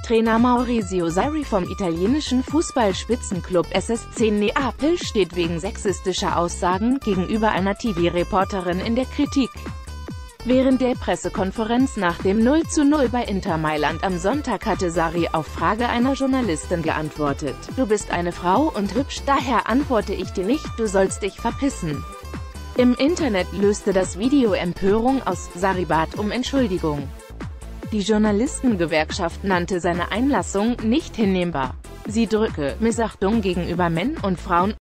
Trainer Maurizio Sarri vom italienischen Fußballspitzenklub SSC Neapel steht wegen sexistischer Aussagen gegenüber einer TV-Reporterin in der Kritik. Während der Pressekonferenz nach dem 0:0 bei Inter Mailand am Sonntag hatte Sarri auf Frage einer Journalistin geantwortet: „Du bist eine Frau und hübsch, daher antworte ich dir nicht, du sollst dich verpissen." Im Internet löste das Video Empörung aus, Sarri bat um Entschuldigung. Die Journalistengewerkschaft nannte seine Einlassung nicht hinnehmbar. Sie drücke Missachtung gegenüber Männern und Frauen